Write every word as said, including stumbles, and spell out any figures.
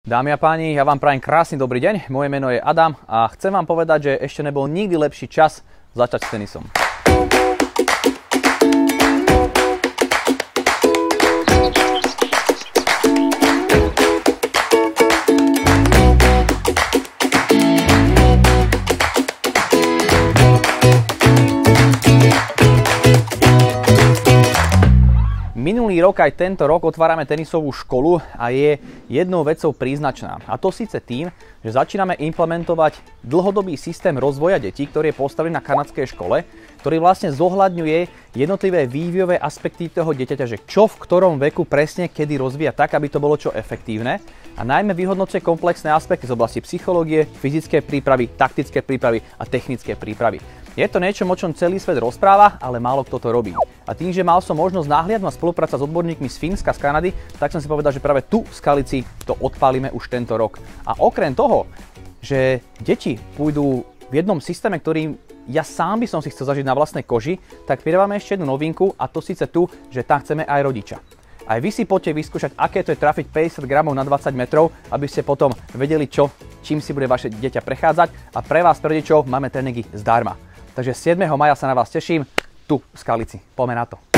Dámy a páni, ja vám prajem krásny dobrý deň. Moje meno je Adam a chcem vám povedať, že ešte nebol nikdy lepší čas začať s tenisom. Minulý rok aj tento rok otvárame tenisovú školu a je jednou vecou príznačná. A to síce tým, že začíname implementovať dlhodobý systém rozvoja detí, ktorý je postavený na kanadskej škole, ktorý vlastne zohľadňuje jednotlivé vývojové aspekty toho dieťaťa, že čo v ktorom veku presne kedy rozvíja tak, aby to bolo čo efektívne. A najmä vyhodnocuje komplexné aspekty z oblasti psychológie, fyzickej prípravy, taktické prípravy a technické prípravy. Je to niečo, o čom celý svet rozpráva, ale málo kto to robí. A tým, že mal som možnosť nahliadnúť a spolupracovať s odborníkmi z Fínska, z Kanady, tak som si povedal, že práve tu v Skalici to odpálime už tento rok. A okrem toho, že deti pôjdu v jednom systéme, ktorý ja sám by som si chcel zažiť na vlastnej koži, tak pridávame ešte jednu novinku, a to síce tu, že tam chceme aj rodiča. Aj vy si poďte vyskúšať, aké to je trafiť päťdesiat gramov na dvadsať metrov, aby ste potom vedeli, čo, čím si bude vaše dieťa prechádzať. A pre vás, pre rodičov, máme tréningy zdarma. Takže siedmeho mája sa na vás teším, tu v Skalici. Poďme na to.